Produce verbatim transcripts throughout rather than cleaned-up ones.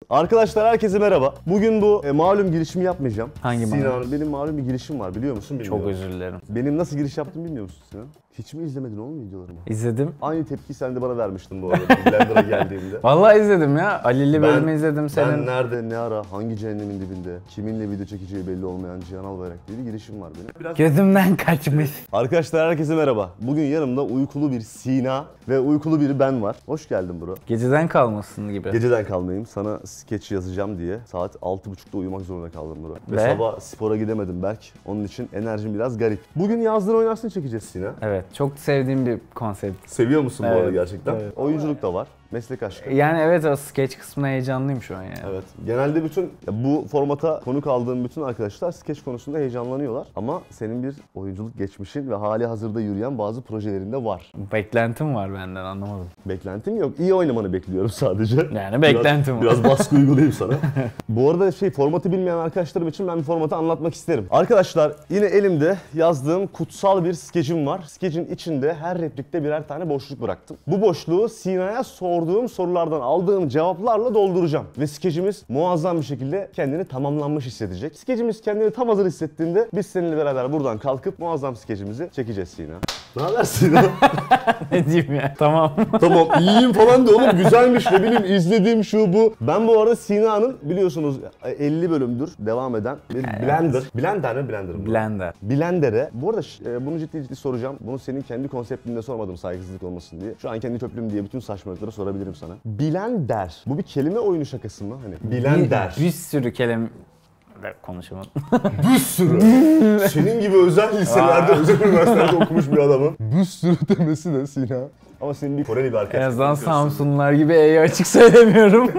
Arkadaşlar herkese merhaba. Bugün bu e, malum girişimi yapmayacağım. Hangi malum? Sinan, benim malum bir girişim var biliyor musun? Bilmiyorum. Çok özür dilerim. Benim nasıl giriş yaptığımı bilmiyor musun Sinan? Hiç mi izlemedin oğlum videolarımı? İzledim. Aynı tepkiyi sen de bana vermiştin bu arada Blender'a geldiğimde. Vallahi izledim ya. Ali'li bölümü izledim senin. Ben nerede, ne ara, hangi cehennemin dibinde, kiminle video çekeceği belli olmayan Cihan Albayrak diye bir girişim var benim. Biraz... Gözümden kaçmış. Arkadaşlar herkese merhaba. Bugün yanımda uykulu bir Sina ve uykulu bir ben var. Hoş geldin bro. Geceden kalmasın gibi. Geceden kalmayayım. Sana skeç yazacağım diye saat altı buçukta uyumak zorunda kaldım bro. Ve, Ve sabah spora gidemedim Berk. Onun için enerjim biraz garip. Bugün Yazdığın Oynarsın çekeceğiz Sina. Evet, çok sevdiğim bir konsept. Seviyor musun Evet, bu arada gerçekten? evet. Oyunculuk da var. Meslek aşkı. Yani evet, o sketch kısmına heyecanlıyım şu an yani. Evet. Genelde bütün ya bu formata konuk aldığım bütün arkadaşlar skeç konusunda heyecanlanıyorlar. Ama senin bir oyunculuk geçmişin ve hali hazırda yürüyen bazı projelerinde var. Beklentim var benden, anlamadım. Beklentim yok. İyi oynamanı bekliyorum sadece. Yani beklentim biraz, var. Biraz baskı uygulayayım sana. Bu arada şey formatı bilmeyen arkadaşlarım için ben bir formatı anlatmak isterim. Arkadaşlar yine elimde yazdığım kutsal bir skecim var. Skecin içinde her replikte birer tane boşluk bıraktım. Bu boşluğu Sina'ya sorduğum sorulardan aldığım cevaplarla dolduracağım. Ve skecimiz muazzam bir şekilde kendini tamamlanmış hissedecek. Skecimiz kendini tam hazır hissettiğinde biz seninle beraber buradan kalkıp muazzam skecimizi çekeceğiz Sina. Ne haber Sina? Ne diyeyim ya? Tamam. Tamam iyiyim falan de oğlum güzelmiş ne bileyim izlediğim şu bu. Ben bu arada Sina'nın biliyorsunuz elli bölümdür devam eden bir Evet. Blender. Blender mi Blender mı? Blender. Blender'e. Bu arada e, bunu ciddi ciddi soracağım. Bunu senin kendi konseptinde sormadım saygısızlık olmasın diye. Şu an kendi köprüm diye bütün saçmalıkları sorabilirim sana. Blender. Bu bir kelime oyunu şakası mı? Hani Blender. Bir, bir sürü kelime... Konuşamadım. Bir sürü. Senin gibi özel liselerde, özel üniversitelerde okumuş bir adamın bir sürü demesi de Sina. Ama senin bir Koreli bir arkadaşın. En azından Samsunlular gibi E'yi açık söylemiyorum.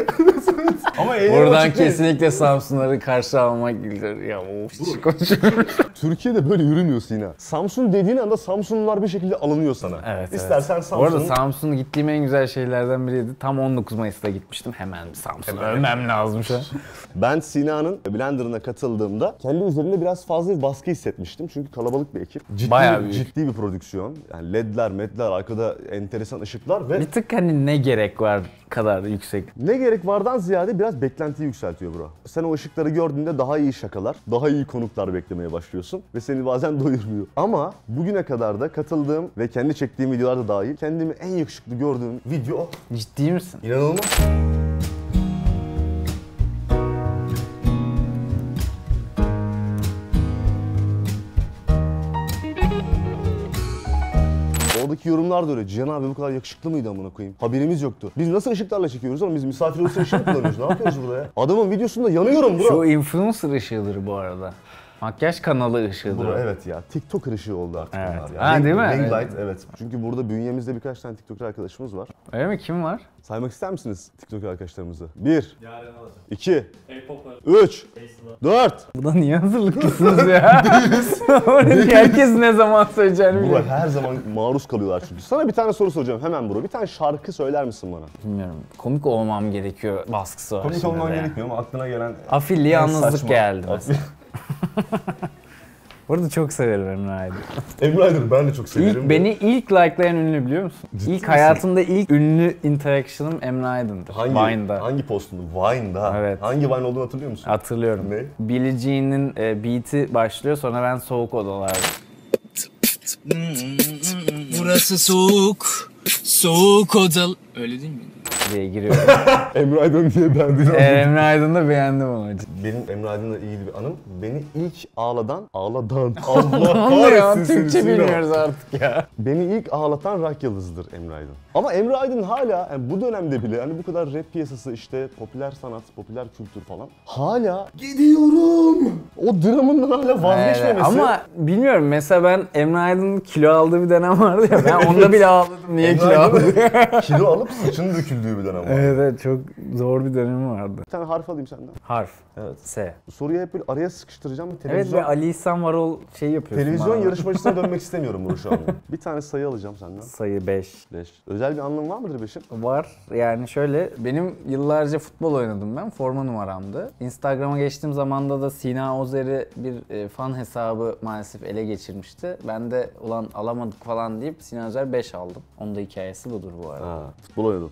Ama E'yi Buradan açık değil. kesinlikle Samsunları karşı almak gelir. Ya of, hiç konuşuyorum. Türkiye'de böyle yürümüyor Sina. Samsun dediğin anda Samsunlular bir şekilde alınıyor sana. Evet, İstersen evet. Samsun'un... Bu arada Samsun'a gittiğim en güzel şeylerden biriydi. Tam on dokuz Mayıs'ta gitmiştim. Hemen bir Samsun'a ölmem lazım şu an. Ben Sina'nın Blender'ına katıldığımda kendi üzerimde biraz fazla bir baskı hissetmiştim. Çünkü kalabalık bir ekip. Ciddi, Bayağı büyük. Ciddi bir prodüksiyon. Yani ledler, medler, arkada enteresan ışıklar ve... Bir tık hani ne gerek var kadar yüksek. Ne gerek vardan ziyade biraz beklentiyi yükseltiyor bro. Sen o ışıkları gördüğünde daha iyi şakalar, daha iyi konuklar beklemeye başlıyorsun ve seni bazen doyurmuyor. Ama bugüne kadar da katıldığım ve kendi çektiğim videolarda dahil kendimi en yakışıklı gördüğüm video Ciddi misin? inanılmaz. Oradaki yorumlar da öyle. Cihan abi bu kadar yakışıklı mıydı amına koyayım? Haberimiz yoktu. Biz nasıl ışıklarla çekiyoruz oğlum? Biz misafir olursa ışık mı kullanıyoruz? Ne yapıyoruz burada ya? Adamın videosunda yanıyorum bro. Şu influencer ışığıdır bu arada. Makyaj kanalı ışığıdır. Bro, evet ya. TikTok ışığı oldu artık Evet. bunlar ya. Ha, Ring, değil mi? Ring Evet. light evet. Çünkü burada bünyemizde birkaç tane TikToker arkadaşımız var. Öyle mi? Kim var? Saymak ister misiniz TikTok arkadaşlarımızı? Bir, Yaren alacağım. iki, K-pop'lar. üç, Facebook'lar. dört. Buna niye hazırlıklısınız ya? Herkes ne zaman söyleyeceğini Bro biliyor. her zaman maruz kalıyorlar çünkü. Sana bir tane soru soracağım hemen bro. Bir tane şarkı söyler misin bana? Bilmiyorum. Komik olmam gerekiyor baskısı var Komik şimdi olman de. gerekmiyor ama aklına gelen... Afilli en yalnızlık saçma- geldi mesela. Bu arada çok severim Emre Aydın. Emre Aydın ben de çok severim. İlk, beni ilk likelayan ünlü biliyor musun? Ciddi ilk misin? hayatımda ilk ünlü interaction'ım Emre Aydın'dır. Hangi, Vine'da. Hangi postundu? Vine'da. Evet. Hangi Vine olduğunu hatırlıyor musun? Hatırlıyorum. Ne? Billie Jean'in e, beat'i başlıyor, sonra ben soğuk odalarda. Burası soğuk. Soğuk odal. Öyle değil mi? diye giriyorum. Emre Aydın diye beğendiğini e, Emre Aydın'ı da beğendim ama. Benim Emre Aydın'la ilgili bir anım. Beni ilk ağladan, ağladan, Allah Anlıyor, kahretsin seni. Türkçe Sinan. bilmiyoruz artık ya. Beni ilk ağlatan rock yıldızıdır Emre Aydın. Ama Emre Aydın hala yani bu dönemde bile hani bu kadar rap piyasası işte popüler sanat, popüler kültür falan hala gidiyorum. O dramından hala vazgeçmemesi. Evet, ama bilmiyorum, mesela ben Emre Aydın'ın kilo aldığı bir dönem vardı ya, ben onda bile ağladım. Niye Emre kilo Aydın'ın aldı? kilo alıp saçını döküldüğü bir dönem var. Evet, evet, çok zor bir dönemi vardı. Bir tane harf alayım senden. Harf. Evet. S. Bu soruyu hep böyle araya sıkıştıracağım. Bir Evet, televizyon, ve Ali İhsan Varol şey yapıyorsun. televizyon bana. yarışmacısına dönmek istemiyorum bunu şu an. Bir tane sayı alacağım senden. Sayı beş. Beş. Özel bir anlamı var mıdır beşin? Var. Yani şöyle, benim yıllarca futbol oynadım ben. Forma numaramdı. Instagram'a geçtiğim zamanda da Sina Ozer'i bir e, fan hesabı maalesef ele geçirmişti. Ben de ulan alamadık falan deyip Sina Ozer beş aldım. Onun da hikayesi budur bu arada. Ha, futbol oynadım. Evet,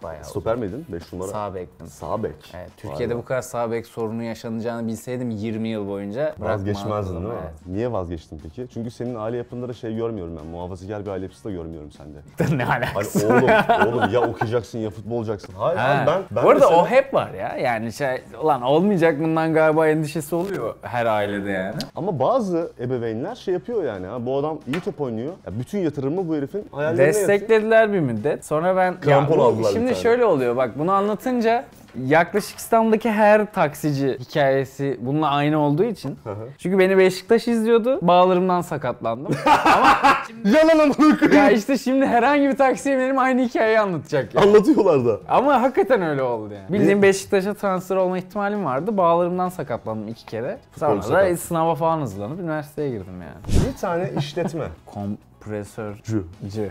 bayağı. Stoper miydin? beş numara. Sağ bektim. Sağ bek. Evet, Türkiye'de bu kadar sağ bek sorunu yaşanacağını bilseydim yirmi yıl boyunca Vazgeçmezdin bırakmazdım. değil mi? Evet. Niye vazgeçtin peki? Çünkü senin aile yapında da şey görmüyorum ben. Muhafazakar bir aile yapısı da görmüyorum sende. Ne Hani alakası? oğlum, oğlum ya okuyacaksın ya futbol olacaksın. Hayır Ha. abi ben, ben Bu arada mesela- o hep var ya. Yani şey, ulan olmayacak bundan galiba endişesi oluyor her ailede yani. Ama bazı ebeveynler şey yapıyor yani. Ha, bu adam iyi top oynuyor. Ya bütün yatırımı bu herifin hayallerine yatıyor. Desteklediler bir müddet. Sonra ben Krampon bu- aldılar bir şimdi tane. şöyle oluyor bak bunu anlatınca yaklaşık İstanbul'daki her taksici hikayesi bununla aynı olduğu için. Çünkü beni Beşiktaş izliyordu. Bağlarımdan sakatlandım. Yalan amına koyayım. Ya işte şimdi herhangi bir taksiye benim aynı hikayeyi anlatacak ya. Anlatıyorlar da. Ama hakikaten öyle oldu yani. Bildiğim Beşiktaş'a transfer olma ihtimalim vardı. Bağlarımdan sakatlandım iki kere. Sonra da sakat. sınava falan hazırlanıp üniversiteye girdim yani. Bir tane işletme. Kompresörcü. Cü.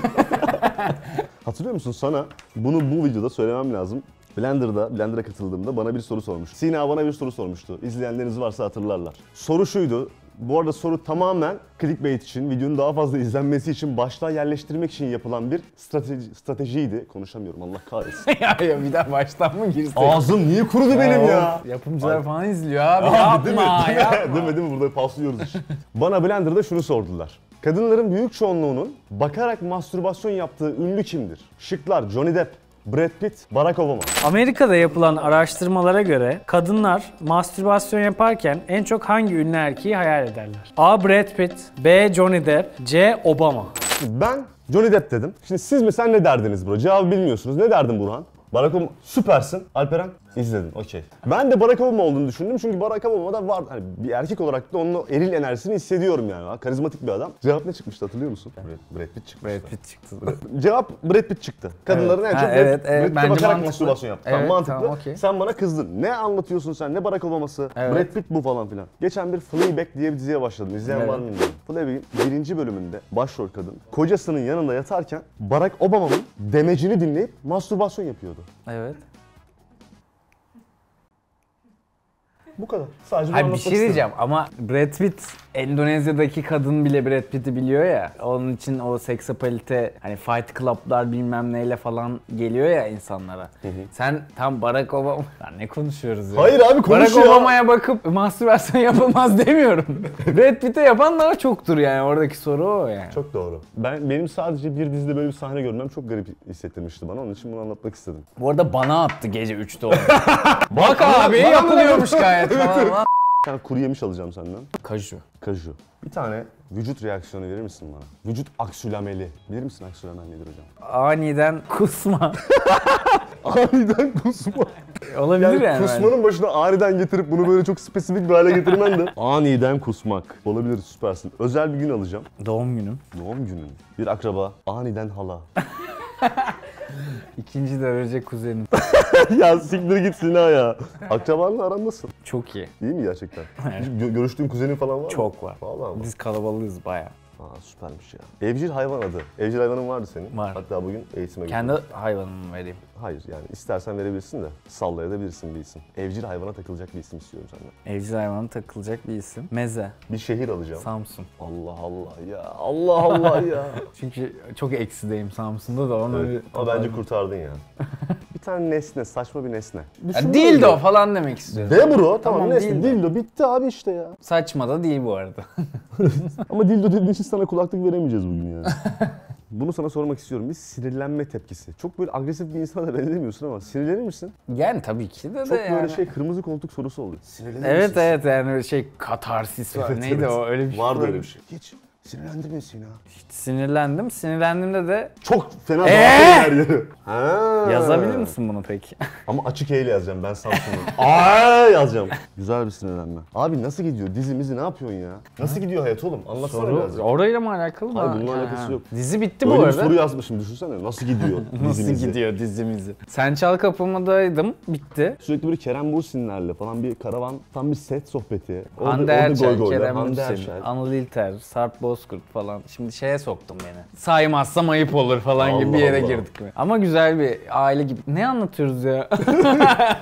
Hatırlıyor musun sana bunu bu videoda söylemem lazım. Blender'da, Blender'a katıldığımda bana bir soru sormuştu. Sina bana bir soru sormuştu. İzleyenleriniz varsa hatırlarlar. Soru şuydu. Bu arada soru tamamen clickbait için, videonun daha fazla izlenmesi için, başlığa yerleştirmek için yapılan bir strateji, stratejiydi. Konuşamıyorum Allah kahretsin. ya, ya bir daha baştan mı girsek? Ağzım niye kurudu benim ya? Yapımcılar Ay. falan izliyor abi. Abi değil mi? yapma, Değil mi? yapma. Değil mi? Değil mi? Burada paslıyoruz iş. Bana Blender'da şunu sordular. Kadınların büyük çoğunluğunun bakarak mastürbasyon yaptığı ünlü kimdir? Şıklar Johnny Depp, Brad Pitt, Barack Obama. Amerika'da yapılan araştırmalara göre kadınlar mastürbasyon yaparken en çok hangi ünlü erkeği hayal ederler? A. Brad Pitt, B. Johnny Depp, C. Obama. Ben Johnny Depp dedim. Şimdi siz mesela ne derdiniz bro? Cevabı bilmiyorsunuz. Ne derdin Burhan? Barack Obama süpersin. Alperen izledin. Okey. Ben de Barack Obama olduğunu düşündüm çünkü Barack Obama'da var hani bir erkek olarak da onun o eril enerjisini hissediyorum yani. Karizmatik bir adam. Cevap ne çıkmıştı hatırlıyor musun? Brad, Brad Pitt çıkmıştı. Brad Pitt çıktı. Cevap Brad Pitt çıktı. Kadınların Evet. en Ha, çok Brad, evet, evet. Brad Pitt'e Bence bakarak mantıklı. mastürbasyon yaptı. Evet, Tamam, mantıklı. tamam, okey. Sen bana kızdın. Ne anlatıyorsun sen? Ne Barack Obama'sı? Evet. Brad Pitt bu falan filan. Geçen bir Fleabag diye bir diziye başladım. İzleyen Evet. var mı bilmiyorum. Fleabag'in birinci bölümünde başrol kadın kocasının yanında yatarken Barack Obama'nın demecini dinleyip mastürbasyon yapıyordu. Evet. Bu kadar. Sadece bunu Hayır bir anlatmak şey istedim. diyeceğim ama Brad Pitt Endonezya'daki kadın bile Brad Pitt'i biliyor ya. Onun için o seksapalite hani Fight Club'lar bilmem neyle falan geliyor ya insanlara. Sen tam Barack Obama... Lan ne konuşuyoruz ya? Hayır abi Barack konuşuyor. Obama'ya bakıp mastürbasyon yapılmaz demiyorum. Brad Pitt'e yapan daha çoktur yani oradaki soru o yani. Çok doğru. Ben benim sadece bir dizide böyle bir sahne görmem çok garip hissettirmişti bana. Onun için bunu anlatmak istedim. Bu arada bana attı gece üçte onu. Bak abi yapılıyormuş gayet falan. Bir tane kuru yemiş alacağım senden. Kaju. Kaju. Bir tane vücut reaksiyonu verir misin bana? Vücut aksülameli. Bilir misin aksülamel nedir hocam? Aniden kusma. Aniden kusma. Olabilir Yani, yani. kusmanın başına aniden getirip bunu böyle çok spesifik bir hale getirmen de aniden kusmak. Olabilir, süpersin. Özel bir gün alacağım. Doğum günüm. Doğum günün. Bir akraba, aniden hala. İkinci derece kuzenim. Ya siktir git Sina ya. Akrabanla aran nasıl? Çok iyi. İyi mi gerçekten? Hiç gö- görüştüğün kuzenin falan var mı? Çok var. Vallahi mı? Biz kalabalığız bayağı. Aa süpermiş ya. Evcil hayvan adı. Evcil hayvanın vardı senin. Var. Hatta bugün eğitime Kendi gittim. hayvanımı vereyim. Hayır yani istersen verebilirsin de sallayabilirsin bir isim. Evcil hayvana takılacak bir isim istiyorum senden. Evcil hayvana takılacak bir isim. Meze. Bir şehir alacağım. Samsun. Allah Allah ya. Allah Allah ya. Çünkü çok eksideyim Samsun'da da onu Evet, bir... ama bence kurtardın ya. Bir tane nesne, saçma bir nesne. Ya dildo falan demek istiyorum. De bro, tamam, Tamam, nesne. dildo. Dildo. bitti abi işte ya. Saçma da değil bu arada. Ama dildo dediğin için sana kulaklık veremeyeceğiz bugün yani. Bunu sana sormak istiyorum. Bir sinirlenme tepkisi. Çok böyle agresif bir insana da benzemiyorsun ama sinirlenir misin? Yani tabii ki de Çok de böyle yani. şey kırmızı koltuk sorusu oluyor. Sinirlenir Evet misin? evet yani şey katarsis var. Evet, Neydi evet. o öyle bir şey. Vardı öyle bir şey. Hiç sinirlendin mi Sina? Sinirlendim. Sinirlendiğimde de Çok fena Ee? dağıtın her yeri. Ha. yazabilir misin bunu peki? Ama açık E ile yazacağım ben Samsun'um. Aa yazacağım. Güzel bir sinirlenme. Abi nasıl gidiyor? Dizimizi ne yapıyorsun ya? Nasıl gidiyor hayat oğlum? Anlatsana Soru biraz. orayla mı alakalı mı? Hayır, bununla Ha, alakası ha. yok. Dizi bitti bu Öyle bir arada. soru yazmışım düşünsene. Nasıl gidiyor Nasıl dizimizi? gidiyor dizimizi? Sen Çal Kapımı'daydım. Bitti. Sürekli böyle Kerem Bürsinlerle falan bir karavan, tam bir set sohbeti. Orada- Hande orada Erçel, goygoylar, Kerem Hande Bürsin, Erçel. Anıl İlter, Sarp Bozkurt falan. Şimdi şeye soktun beni. Saymazsam ayıp olur falan gibi Allah bir yere Allah. girdik mi? Ama güzel bir aile gibi. Ne anlatıyoruz ya?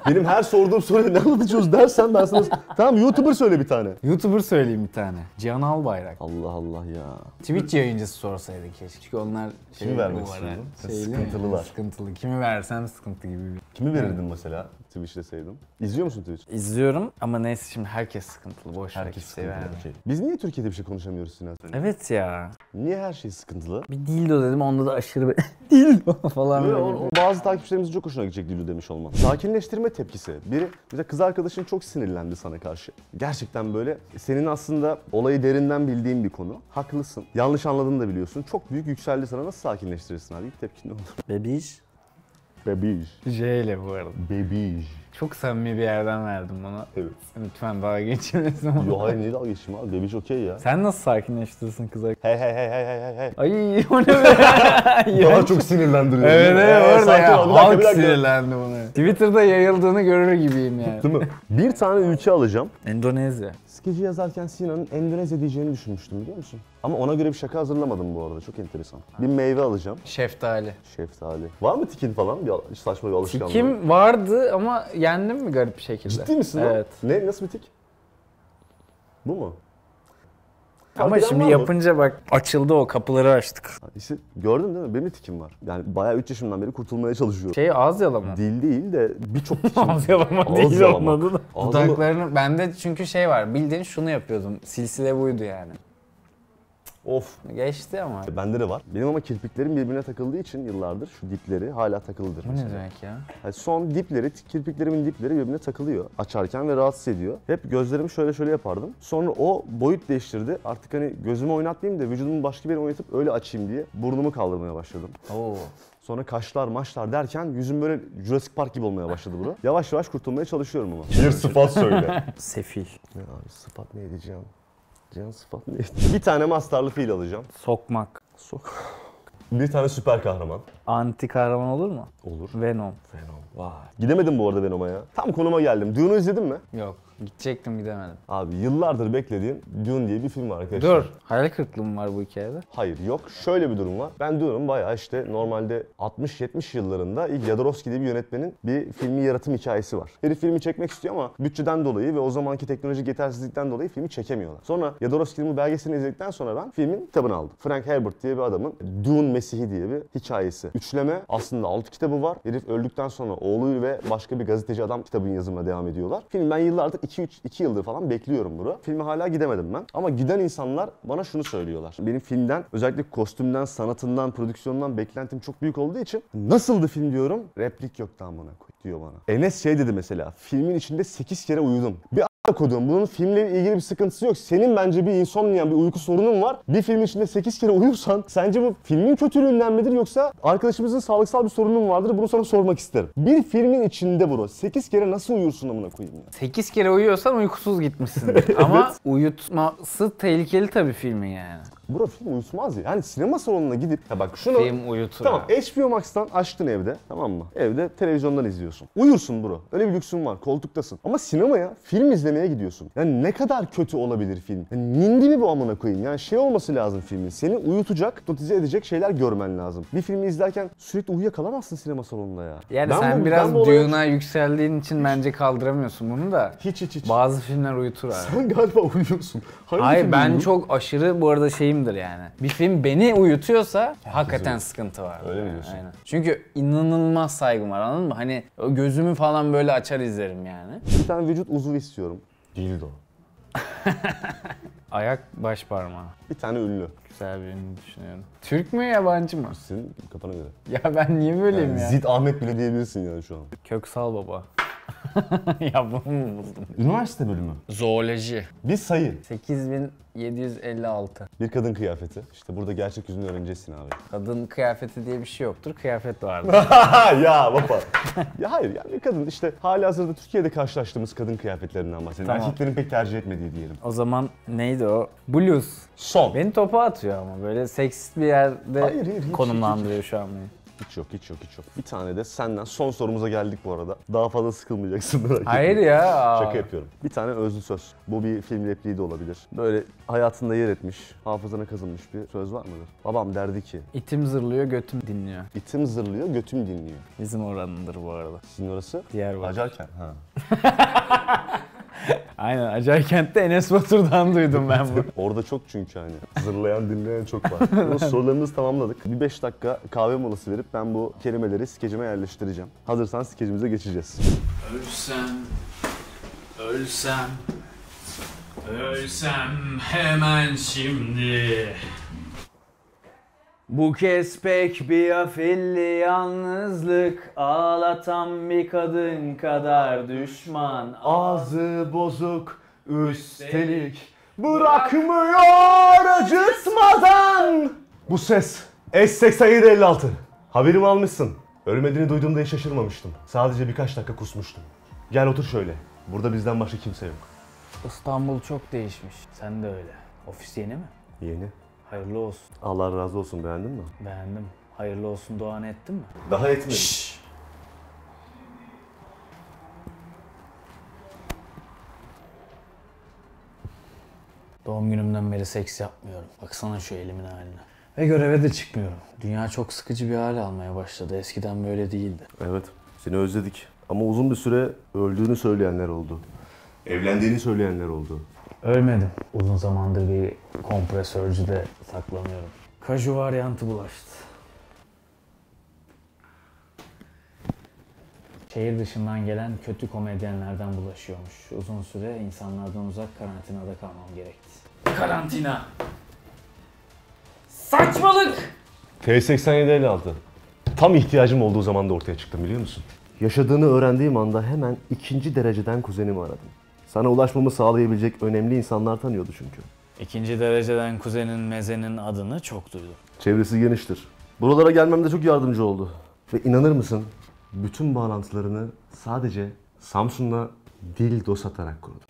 Benim her sorduğum soruya ne anlatıyoruz dersen ben sana... Tamam YouTuber söyle bir tane. YouTuber söyleyeyim bir tane. Cihan Albayrak. Allah Allah ya. Twitch yayıncısı sorsaydık keşke. Çünkü onlar şey, Kimi vermek bu var, istiyordun? ha, şeyli mi? Sıkıntılılar. Sıkıntılı. Kimi versem sıkıntı gibi bir. Kimi verirdin mesela Twitch deseydim? İzliyor musun Twitch? İzliyorum ama neyse şimdi herkes sıkıntılı. Boş ver Herkes kimseye sıkıntılı. verme. Okey. Biz niye Türkiye'de bir şey konuşamıyoruz Sinan? Evet ya. Niye her şey sıkıntılı? Bir dildo dedim onda da aşırı bir dildo falan Böyle böyle. o- o bazı takipçilerimizin çok hoşuna gidecek Dildo demiş olman. Sakinleştirme tepkisi. Biri, mesela kız arkadaşın çok sinirlendi sana karşı. Gerçekten böyle senin aslında olayı derinden bildiğin bir konu. Haklısın. Yanlış anladığını da biliyorsun. Çok büyük yükseldi sana. Nasıl sakinleştirirsin abi? İlk tepkin ne olur? Bebiş. Bebiş. J ile bu arada. Bebiş. Çok samimi bir yerden verdim bana. Evet. Lütfen dalga geçmesin ama. Yo hayır niye dalga geçeyim abi? Bebiş okey ya. Sen nasıl sakinleştirirsin kıza? Hey hey hey hey hey hey hey. Ay o ne be? Daha çok sinirlendiriyor. Evet evet Ee, orada sakin ol, ya. bir dakika, Halk bir dakika. sinirlendi buna. Twitter'da yayıldığını görür gibiyim yani. Değil mi? Bir tane ülke alacağım. Endonezya. Skeci yazarken Sinan'ın Endonezya diyeceğini düşünmüştüm biliyor musun? Ama ona göre bir şaka hazırlamadım bu arada. Çok enteresan. Bir meyve alacağım. Şeftali. Şeftali. Var mı tikin falan? Bir saçma bir alışkanlığı. Kim vardı ama yendim mi garip bir şekilde? Ciddi misin lan? Evet. Ne? Nasıl bir tik? Bu mu? Ama Fark eden şimdi var mı? yapınca bak açıldı o kapıları açtık. Ha, işte gördün değil mi? Benim de tikim var. Yani bayağı üç yaşımdan beri kurtulmaya çalışıyorum. Şey ağız yalama. Dil değil de birçok tikim. Ağız yalama Ağız değil yalama. onun adı da. Ağzımı- Dudaklarını, bende çünkü şey var bildiğin şunu yapıyordum. Silsile buydu yani. Of. Geçti ama. Bende de var. Benim ama kirpiklerim birbirine takıldığı için yıllardır şu dipleri hala takılıdır. Bu ne mesela. demek ya? Yani son dipleri, kirpiklerimin dipleri birbirine takılıyor açarken ve rahatsız ediyor. Hep gözlerimi şöyle şöyle yapardım. Sonra o boyut değiştirdi. Artık hani gözümü oynatmayayım da vücudumu başka bir yere oynatıp öyle açayım diye burnumu kaldırmaya başladım. Oo. Sonra kaşlar maşlar derken yüzüm böyle Jurassic Park gibi olmaya başladı bura. Yavaş yavaş kurtulmaya çalışıyorum ama. Bir sıfat söyle. Sefil. Ne abi sıfat ne edeceğim? Cihan sıfat neydi? Bir tane mastarlı fiil alacağım. Sokmak. Sok. Bir tane süper kahraman. Anti kahraman olur mu? Olur. Venom. Venom. Vay. Gidemedim bu arada Venom'a ya. Tam konuma geldim. Dune'u izledin mi? Yok. Gidecektim gidemedim. Abi yıllardır beklediğin Dune diye bir film var arkadaşlar. Dur. Hayal kırıklığı mı var bu hikayede? Hayır yok. Şöyle bir durum var. Ben Dune'un bayağı işte normalde altmış yetmiş yıllarında ilk Jodorowsky diye bir yönetmenin bir filmi yaratım hikayesi var. Herif filmi çekmek istiyor ama bütçeden dolayı ve o zamanki teknolojik yetersizlikten dolayı filmi çekemiyorlar. Sonra Jodorowsky'nin bu belgeselini izledikten sonra ben filmin kitabını aldım. Frank Herbert diye bir adamın Dune Mesih'i diye bir hikayesi. Üçleme aslında altı kitabı var. Herif öldükten sonra oğlu ve başka bir gazeteci adam kitabın yazımına devam ediyorlar. Film ben yıllardır iki üç iki yıldır falan bekliyorum bunu. Filme hala gidemedim ben. Ama giden insanlar bana şunu söylüyorlar. Benim filmden özellikle kostümden, sanatından, prodüksiyonundan beklentim çok büyük olduğu için nasıldı film diyorum. Replik yok amına koy diyor bana. Enes şey dedi mesela. Filmin içinde sekiz kere uyudum. Bir a** koduğum. Bunun filmle ilgili bir sıkıntısı yok. Senin bence bir insomnia, bir uyku sorunun var. Bir filmin içinde sekiz kere uyursan sence bu filmin kötülüğünden midir yoksa arkadaşımızın sağlıksal bir sorunun vardır? Bunu sana sormak isterim. Bir filmin içinde bro sekiz kere nasıl uyursun amına koyayım ya? sekiz kere uyuyorsan uykusuz gitmişsindir. Ama uyutması tehlikeli tabii filmin yani. Bro film uyutmaz ya. Yani sinema salonuna gidip ya bak şunu Film uyutur. tamam ha. H B O Max'tan açtın evde tamam mı? Evde televizyondan izliyorsun. Uyursun bro. Öyle bir lüksün var. Koltuktasın. Ama sinemaya film izlemeye gidiyorsun. Yani ne kadar kötü olabilir film? Yani nindi mi bu amına koyayım? Yani şey olması lazım filmin. Seni uyutacak, hipnotize edecek şeyler görmen lazım. Bir filmi izlerken sürekli uyuyakalamazsın sinema salonunda ya. Yani Ben sen bu- biraz ben bu olaya- Dune'a yükseldiğin için bence kaldıramıyorsun bunu da. Hiç hiç hiç. Bazı filmler uyutur abi. Sen galiba uyuyorsun. Hangi Hayır film ben uyuyorsun? çok aşırı bu arada şeyimdir yani. Bir film beni uyutuyorsa hakikaten sıkıntı var. Öyle mi Yani, diyorsun? aynen. Çünkü inanılmaz saygım var anladın mı? Hani o gözümü falan böyle açar izlerim yani. Bir tane vücut uzvu istiyorum. Dildo. Ayak baş parmağı. Bir tane ünlü. Güzel birini düşünüyorum. Türk mü yabancı mı? Senin kafana göre. Ya ben niye böyleyim ya? Zid Ahmet bile diyebilirsin yani şu an. Köksal baba. Ya bunu mu buldum? Üniversite bölümü. Zooloji. Bir sayı. sekiz bin yedi yüz elli altı. Bir kadın kıyafeti. İşte burada gerçek yüzünü öğreneceksin abi. Kadın kıyafeti diye bir şey yoktur. Kıyafet vardır. ya baba. ya hayır yani bir kadın işte halihazırda Türkiye'de karşılaştığımız kadın kıyafetlerinden bahsedelim. Tamam. Erkeklerin pek tercih etmediği diyelim. O zaman neydi o? Blues. Son. Beni topa atıyor ama böyle seksist bir yerde Hayır, hayır, hiç, konumlandırıyor şu an beni. Hiç yok, hiç yok, hiç yok. Bir tane de senden son sorumuza geldik bu arada. Daha fazla sıkılmayacaksın merak etme. Hayır ya. Şaka yapıyorum. Bir tane özlü söz. Bu bir film repliği de olabilir. Böyle hayatında yer etmiş, hafızana kazınmış bir söz var mıdır? Babam derdi ki, İtim zırlıyor, götüm dinliyor. itim zırlıyor, götüm dinliyor. Bizim oranındır bu arada. Sizin orası? Diğer var. Acarken. Ha. Aynen, Acarkent'te Enes Batur'dan duydum ben bunu. Orada çok çünkü hani zırlayan dinleyen çok var. Ama sorularımızı tamamladık. Bir beş dakika kahve molası verip ben bu kelimeleri skecime yerleştireceğim. Hazırsan skecimize geçeceğiz. Ölsem, ölsem, ölsem hemen şimdi. Bu kez pek bir afilli yalnızlık, ağlatan bir kadın kadar düşman. Ağzı bozuk üstelik bırakmıyor acıtmadan. Bu ses S seksen yedi elli altı. Haberimi almışsın. Ölmediğini duyduğumda hiç şaşırmamıştım. Sadece birkaç dakika kusmuştum. Gel otur şöyle. Burada bizden başka kimse yok. İstanbul çok değişmiş. Sen de öyle. Ofis yeni mi? Yeni. Hayırlı olsun. Allah razı olsun, beğendin mi? Beğendim. Hayırlı olsun duanı ettin mi? Daha etmedim. Doğum günümden beri seks yapmıyorum. Baksana şu elimin haline. Ve göreve de çıkmıyorum. Dünya çok sıkıcı bir hale almaya başladı. Eskiden böyle değildi. Evet, seni özledik. Ama uzun bir süre öldüğünü söyleyenler oldu. Evlendiğini söyleyenler oldu. Ölmedim. Uzun zamandır bir kompresörcüde saklanıyorum. Kaju varyantı bulaştı. Şehir dışından gelen kötü komedyenlerden bulaşıyormuş. Uzun süre insanlardan uzak karantinada kalmam gerekti. Karantina. Saçmalık. T seksen yedi elli altı. Tam ihtiyacım olduğu zaman da ortaya çıktım, biliyor musun? Yaşadığını öğrendiğim anda hemen ikinci dereceden kuzenimi aradım. Sana ulaşmamı sağlayabilecek önemli insanlar tanıyordu çünkü. İkinci dereceden kuzenin Meze'nin adını çok duydum. Çevresi geniştir. Buralara gelmemde çok yardımcı oldu. Ve inanır mısın? Bütün bağlantılarını sadece Samsun'la dildo satarak kurdum.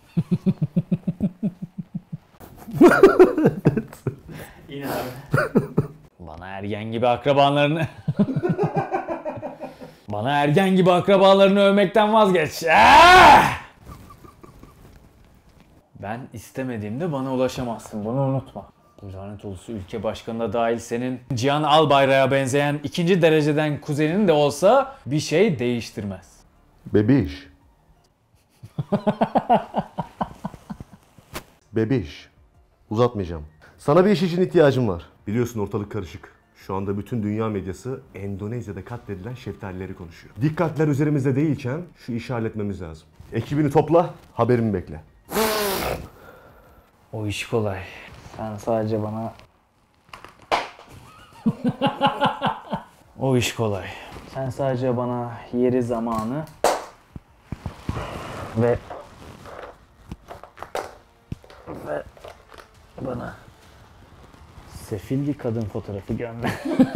Yine abi. Bana ergen gibi akrabalarını... Bana ergen gibi akrabalarını övmekten vazgeç. Ah! Ben istemediğimde bana ulaşamazsın. Bunu unutma. Bu lanet olası ülke başkanı da dahil senin Cihan Albayrak'a benzeyen ikinci dereceden kuzenin de olsa bir şey değiştirmez. Bebiş. Bebiş. Uzatmayacağım. Sana bir iş için ihtiyacım var. Biliyorsun ortalık karışık. Şu anda bütün dünya medyası Endonezya'da katledilen şeftalileri konuşuyor. Dikkatler üzerimizde değilken şu işi halletmemiz lazım. Ekibini topla, haberimi bekle. O iş kolay. Sen sadece bana... O iş kolay. Sen sadece bana yeri, zamanı ve ve bana sefil bir kadın fotoğrafı gönder.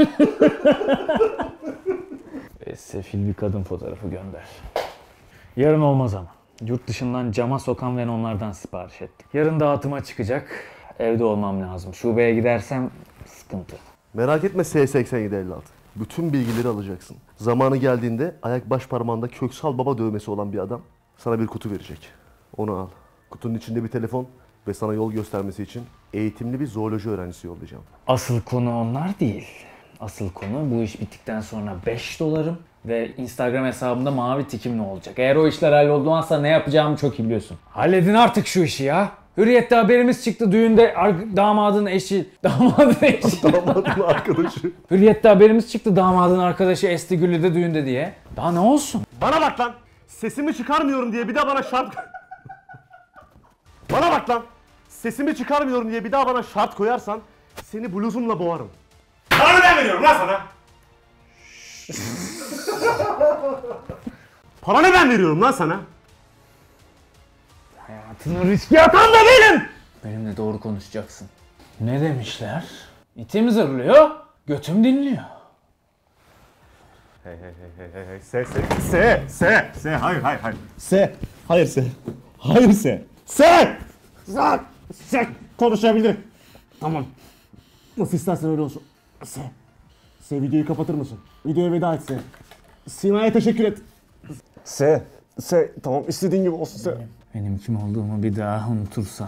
Ve sefil bir kadın fotoğrafı gönder. Yarın olmaz ama. Yurt dışından cama sokan Venom'lardan sipariş ettim. Yarın dağıtıma çıkacak. Evde olmam lazım. Şubeye gidersem sıkıntı. Merak etme S seksen yedi elli altı. Bütün bilgileri alacaksın. Zamanı geldiğinde ayak baş parmağında Köksal Baba dövmesi olan bir adam sana bir kutu verecek. Onu al. Kutunun içinde bir telefon ve sana yol göstermesi için eğitimli bir zooloji öğrencisi yollayacağım. Asıl konu onlar değil. Asıl konu bu iş bittikten sonra beş dolarım ve Instagram hesabımda mavi tikim ne olacak? Eğer o işler hallolmazsa ne yapacağımı çok iyi biliyorsun. Halledin artık şu işi ya. Hürriyet'te haberimiz çıktı düğünde ar- damadın eşi, damadın eşi. Damadın arkadaşı. Hürriyet'te haberimiz çıktı damadın arkadaşı Esti Güllü'de düğünde diye. Daha ne olsun? Bana bak lan! Sesimi çıkarmıyorum diye bir daha bana şart... Bana bak lan! Sesimi çıkarmıyorum diye bir daha bana şart koyarsan seni bluzumla boğarım. Paranı ben veriyorum lan sana! Paranı ben veriyorum lan sana! Hayatını riske atan da benim! Benimle doğru konuşacaksın. Ne demişler? İtim zırlıyor, götüm dinliyor. Hey hey hey hey hey se se se se se hayır hayır hayır se hayır se hayır se se se se konuşabilir. Tamam. Nasıl istersen öyle olsun. Se Se videoyu kapatır mısın? Videoya veda et Se. Sina'ya teşekkür et. Se. Se. Tamam istediğin gibi olsun Se. Benim kim olduğumu bir daha unutursan.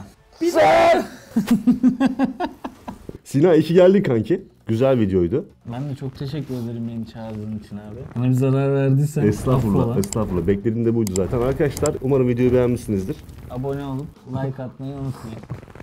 Sina iki geldin kanki. Güzel videoydu. Ben de çok teşekkür ederim beni çağırdığın için abi. Bana bir zarar verdiysen Estağfurullah, affola. estağfurullah. Beklediğim de buydu zaten. Arkadaşlar umarım videoyu beğenmişsinizdir. Abone olup like atmayı unutmayın.